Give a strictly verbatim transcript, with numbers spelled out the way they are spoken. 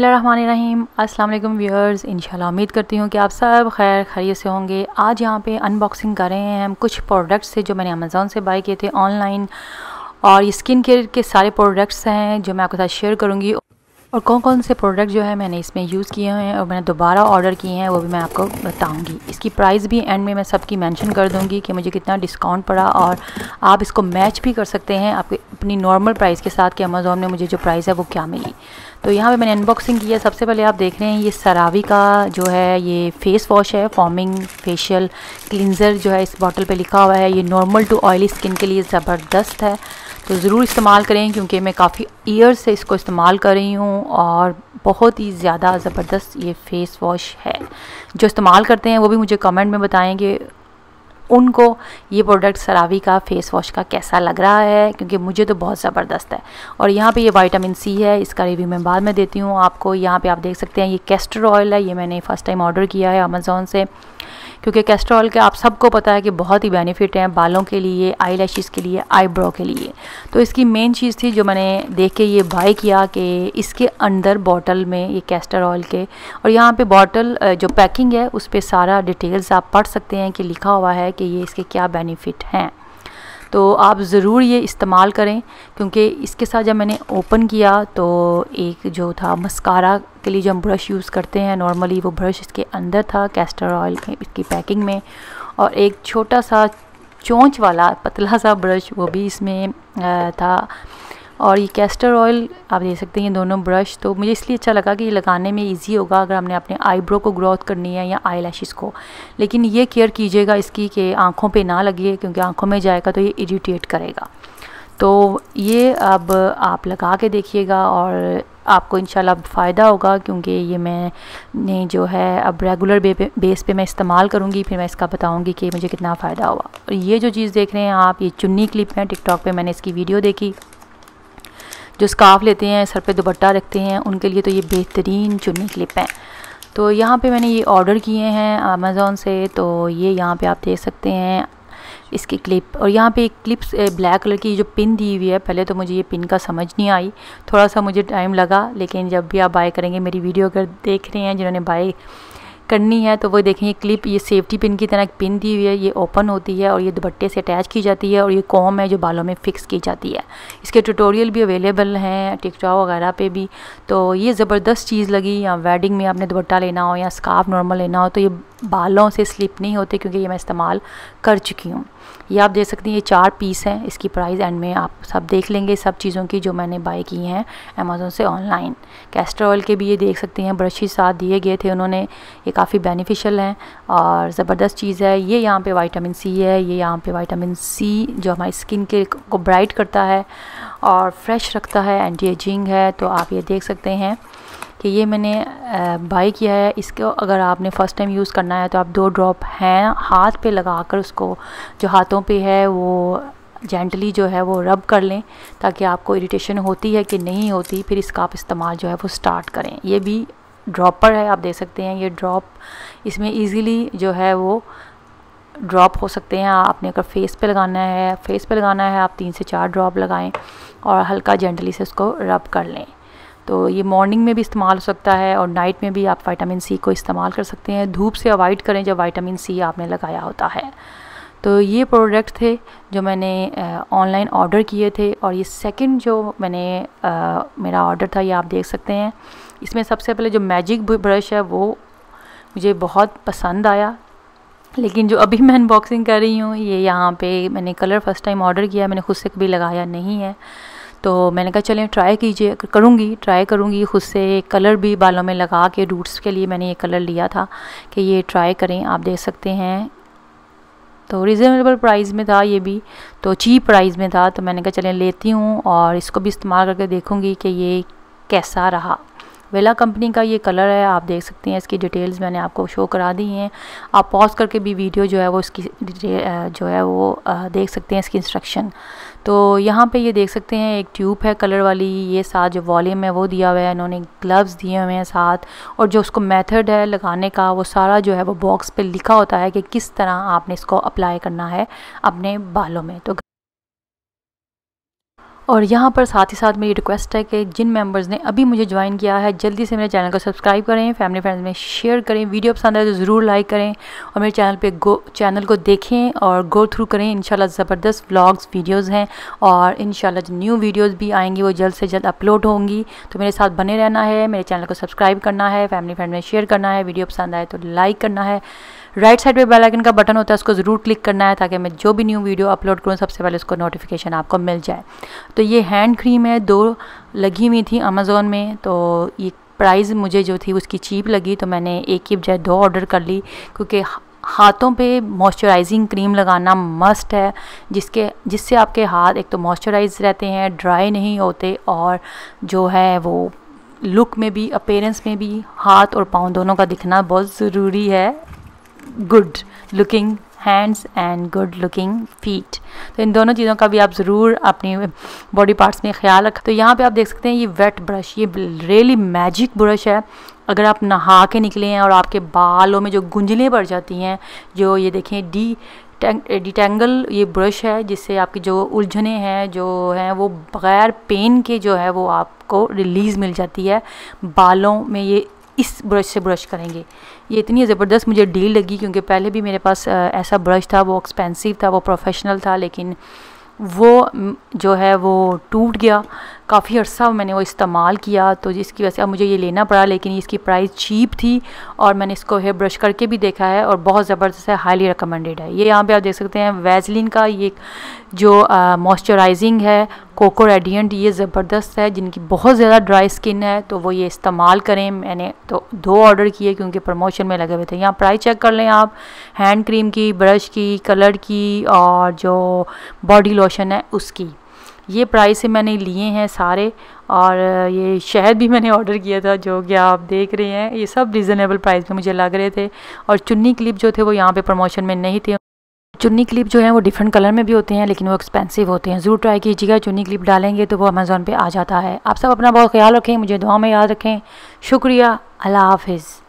बिस्मिल्लाहिर्रहमानिर्रहीम। अस्सलाम वालेकुम व्यूअर्स, इंशाल्लाह उम्मीद करती हूँ कि आप सब खैर खैरियत से होंगे। आज यहाँ पे अनबॉक्सिंग कर रहे हैं हम कुछ प्रोडक्ट्स थे जो मैंने अमेज़ॉन से बाय किए थे ऑनलाइन, और ये स्किन केयर के सारे प्रोडक्ट्स हैं जो मैं आपके साथ शेयर करूँगी, और कौन कौन से प्रोडक्ट जो है मैंने इसमें यूज़ किए हैं और मैंने दोबारा ऑर्डर किए हैं वो भी मैं आपको बताऊंगी। इसकी प्राइस भी एंड में मैं सबकी मेंशन कर दूंगी कि मुझे कितना डिस्काउंट पड़ा, और आप इसको मैच भी कर सकते हैं आपके अपनी नॉर्मल प्राइस के साथ कि अमेज़ॉन में मुझे जो प्राइस है वो क्या मिली। तो यहाँ पे मैंने अनबॉक्सिंग किया। सबसे पहले आप देख रहे हैं ये सरावी का जो है ये फेस वॉश है, फॉर्मिंग फेशियल क्लींजर जो है इस बॉटल पे लिखा हुआ है। ये नॉर्मल टू ऑयली स्किन के लिए ज़बरदस्त है, तो ज़रूर इस्तेमाल करें क्योंकि मैं काफ़ी ईयर से इसको इस्तेमाल कर रही हूँ और बहुत ही ज़्यादा ज़बरदस्त ये फेस वॉश है। जो इस्तेमाल करते हैं वो भी मुझे कमेंट में बताएं कि उनको ये प्रोडक्ट सरावी का फेस वॉश का कैसा लग रहा है, क्योंकि मुझे तो बहुत ज़बरदस्त है। और यहाँ पे ये विटामिन सी है, इसका रिव्यू मैं बाद में देती हूँ आपको। यहाँ पे आप देख सकते हैं ये कैस्टर ऑयल है, ये मैंने फ़र्स्ट टाइम ऑर्डर किया है अमेज़ॉन से, क्योंकि कैस्टर ऑयल के आप सबको पता है कि बहुत ही बेनिफिट हैं बालों के लिए, आई लैशेज़ के लिए, आईब्रो के लिए। तो इसकी मेन चीज़ थी जो मैंने देख के ये बाय किया कि इसके अंदर बॉटल में ये कैस्टर ऑयल के, और यहाँ पे बॉटल जो पैकिंग है उस पर सारा डिटेल्स आप पढ़ सकते हैं कि लिखा हुआ है कि ये इसके क्या बेनिफिट हैं। तो आप ज़रूर ये इस्तेमाल करें, क्योंकि इसके साथ जब मैंने ओपन किया तो एक जो था मस्कारा के लिए जो हम ब्रश यूज़ करते हैं नॉर्मली, वो ब्रश इसके अंदर था कैस्टर ऑयल में इसकी पैकिंग में, और एक छोटा सा चोंच वाला पतला सा ब्रश वो भी इसमें था। और ये कैस्टर ऑयल आप देख सकते हैं ये दोनों ब्रश, तो मुझे इसलिए अच्छा लगा कि ये लगाने में इजी होगा अगर हमने अपने आईब्रो को ग्रोथ करनी है या आई लैशेज़ को। लेकिन ये केयर कीजिएगा इसकी कि आँखों पे ना लगे, क्योंकि आँखों में जाएगा तो ये इरिटेट करेगा। तो ये अब आप लगा के देखिएगा और आपको इंशाल्लाह फ़ायदा होगा, क्योंकि ये मैंने जो है अब रेगुलर बे पे, बेस पे मैं इस्तेमाल करूँगी, फिर मैं इसका बताऊँगी कि मुझे कितना फ़ायदा हुआ। और ये जो चीज़ देख रहे हैं आप, ये चुन्नी क्लिप है, टिकटॉक पे मैंने इसकी वीडियो देखी। जो स्कार्फ लेते हैं सर पे दुपट्टा रखते हैं उनके लिए तो ये बेहतरीन चुन्नी क्लिप है। तो यहाँ पे मैंने ये ऑर्डर किए हैं अमेज़ॉन से, तो ये यहाँ पे आप देख सकते हैं इसकी क्लिप। और यहाँ पे एक क्लिप्स ब्लैक कलर की जो पिन दी हुई है, पहले तो मुझे ये पिन का समझ नहीं आई, थोड़ा सा मुझे टाइम लगा, लेकिन जब भी आप बाय करेंगे, मेरी वीडियो अगर देख रहे हैं जिन्होंने बाय करनी है तो वो देखें, ये क्लिप ये सेफ्टी पिन की तरह पिन दी हुई है, ये ओपन होती है और ये दुपट्टे से अटैच की जाती है, और ये कॉम है जो बालों में फ़िक्स की जाती है। इसके ट्यूटोरियल भी अवेलेबल हैं टिकटॉक वगैरह पे भी। तो ये ज़बरदस्त चीज़ लगी, या वेडिंग में आपने दुपट्टा लेना हो या स्कार्फ नॉर्मल लेना हो तो ये बालों से स्लिप नहीं होते, क्योंकि ये मैं इस्तेमाल कर चुकी हूँ। ये आप देख सकती हैं ये चार पीस हैं, इसकी प्राइस एंड में आप सब देख लेंगे सब चीज़ों की जो मैंने बाय की हैं अमेज़ॉन से ऑनलाइन। कैस्टर ऑयल के भी ये देख सकते हैं ब्रशेस साथ दिए गए थे उन्होंने, ये काफ़ी बेनिफिशियल हैं और ज़बरदस्त चीज़ है। ये यहाँ पे विटामिन सी है, ये यहाँ पे विटामिन सी जो हमारी स्किन के को ब्राइट करता है और फ्रेश रखता है, एंटी एजिंग है। तो आप ये देख सकते हैं कि ये मैंने बाय किया है। इसको अगर आपने फ़र्स्ट टाइम यूज़ करना है तो आप दो ड्रॉप हैं हाथ पे लगाकर उसको जो हाथों पे है वो जेंटली जो है वो रब कर लें, ताकि आपको इरिटेशन होती है कि नहीं होती, फिर इसका आप इस्तेमाल जो है वो स्टार्ट करें। ये भी ड्रॉपर है, आप देख सकते हैं ये ड्रॉप इसमें ईज़िली जो है वो ड्रॉप हो सकते हैं। आपने अगर फेस पे लगाना है फेस पे लगाना है आप तीन से चार ड्रॉप लगाएं और हल्का जेंटली से उसको रब कर लें। तो ये मॉर्निंग में भी इस्तेमाल हो सकता है और नाइट में भी आप विटामिन सी को इस्तेमाल कर सकते हैं। धूप से अवॉइड करें जब विटामिन सी आपने लगाया होता है। तो ये प्रोडक्ट थे जो मैंने ऑनलाइन ऑर्डर किए थे, और ये सेकंड जो मैंने आ, मेरा ऑर्डर था ये आप देख सकते हैं। इसमें सबसे पहले जो मैजिक ब्रश है वो मुझे बहुत पसंद आया, लेकिन जो अभी मैं अनबॉक्सिंग कर रही हूँ ये यहाँ पे मैंने कलर फर्स्ट टाइम ऑर्डर किया, मैंने खुद से कभी लगाया नहीं है, तो मैंने कहा चलें ट्राई कीजिए करूँगी ट्राई करूँगी खुद से। कलर भी बालों में लगा के रूट्स के लिए मैंने ये कलर लिया था कि ये ट्राई करें। आप देख सकते हैं तो रिजनेबल प्राइस में था, ये भी तो चीप प्राइस में था, तो मैंने कहा चलें लेती हूँ और इसको भी इस्तेमाल करके देखूँगी कि ये कैसा रहा। वेला कंपनी का ये कलर है, आप देख सकते हैं इसकी डिटेल्स मैंने आपको शो करा दी हैं। आप पॉज करके भी वीडियो जो है वो इसकी जो है वो देख सकते हैं इसकी इंस्ट्रक्शन। तो यहाँ पे ये देख सकते हैं एक ट्यूब है कलर वाली, ये साथ जो वॉल्यूम है वो दिया हुआ है, इन्होंने ग्लव्स दिए हुए हैं साथ, और जो उसको मेथड है लगाने का वो सारा जो है वो बॉक्स पे लिखा होता है कि किस तरह आपने इसको अप्लाई करना है अपने बालों में। तो और यहाँ पर साथ ही साथ मेरी रिक्वेस्ट है कि जिन मेंबर्स ने अभी मुझे ज्वाइन किया है जल्दी से मेरे चैनल को सब्सक्राइब करें, फैमिली फ्रेंड्स में शेयर करें, वीडियो पसंद आए तो ज़रूर लाइक करें और मेरे चैनल पे गो चैनल को देखें और गो थ्रू करें। इंशाल्लाह ज़बरदस्त व्लॉग्स वीडियोस हैं और इंशाल्लाह जो न्यू वीडियोस भी आएंगी वो जल्द से जल्द अपलोड होंगी। तो मेरे साथ बने रहना है, मेरे चैनल को सब्सक्राइब करना है, फैमिली फ्रेंड में शेयर करना है, वीडियो पसंद आए तो लाइक करना है। राइट साइड पे बेल आइकन का बटन होता है, उसको ज़रूर क्लिक करना है ताकि मैं जो भी न्यू वीडियो अपलोड करूँ सबसे पहले उसको नोटिफिकेशन आपको मिल जाए। तो ये हैंड क्रीम है, दो लगी हुई थी अमेज़ोन में, तो ये प्राइस मुझे जो थी उसकी चीप लगी तो मैंने एक की बजाय दो ऑर्डर कर ली, क्योंकि हाथों पे मॉइस्चराइजिंग क्रीम लगाना मस्ट है, जिसके जिससे आपके हाथ एक तो मॉइस्चराइज रहते हैं, ड्राई नहीं होते और जो है वो लुक में भी, अपीयरेंस में भी हाथ और पाँव दोनों का दिखना बहुत ज़रूरी है। Good looking hands and good looking feet, तो इन दोनों चीज़ों का भी आप ज़रूर अपनी बॉडी पार्ट्स में ख्याल रखें। तो यहाँ पे आप देख सकते हैं ये वेट ब्रश, ये रियली मैजिक ब्रश है। अगर आप नहा के निकले हैं और आपके बालों में जो गुंजलें पड़ जाती हैं, जो ये देखें डी डिटेंगल ये ब्रश है, जिससे आपकी जो उलझने हैं जो हैं वो बग़ैर पेन के जो है वो आपको रिलीज़ मिल जाती है बालों में। ये इस ब्रश से ब्रश करेंगे, ये इतनी ज़बरदस्त मुझे डील लगी, क्योंकि पहले भी मेरे पास ऐसा ब्रश था, वो एक्सपेंसिव था, वो प्रोफेशनल था, लेकिन वो जो है वो टूट गया। काफ़ी अर्सा मैंने वो इस्तेमाल किया तो जिसकी वजह से अब मुझे ये लेना पड़ा, लेकिन इसकी प्राइस चीप थी और मैंने इसको हेयर ब्रश करके भी देखा है और बहुत ज़बरदस्त है, हाईली रिकमेंडेड है। ये यहाँ पे आप देख सकते हैं वैसलीन का ये जो मॉइस्चराइजिंग है कोको रेडिएंट, ये ज़बरदस्त है। जिनकी बहुत ज़्यादा ड्राई स्किन है तो वो ये इस्तेमाल करें। मैंने तो दो ऑर्डर किए क्योंकि प्रमोशन में लगे हुए थे। यहाँ प्राइस चेक कर लें आप, हैंड क्रीम की, ब्रश की, कलर की और जो बॉडी लोशन है उसकी। ये प्राइस से मैंने लिए हैं सारे, और ये शहद भी मैंने ऑर्डर किया था जो कि आप देख रहे हैं, ये सब रिजनेबल प्राइस में मुझे लग रहे थे। और चुन्नी क्लिप जो थे वो यहाँ पे प्रमोशन में नहीं थे। चुन्नी क्लिप जो है वो डिफरेंट कलर में भी होते हैं लेकिन वो एक्सपेंसिव होते हैं, ज़रूर ट्राई कीजिएगा। चुन्नी क्लिप डालेंगे तो वो अमेज़ॉन पे आ जाता है। आप सब अपना बहुत ख्याल रखें, मुझे दुआ में याद रखें। शुक्रिया, अल्लाह हाफिज़।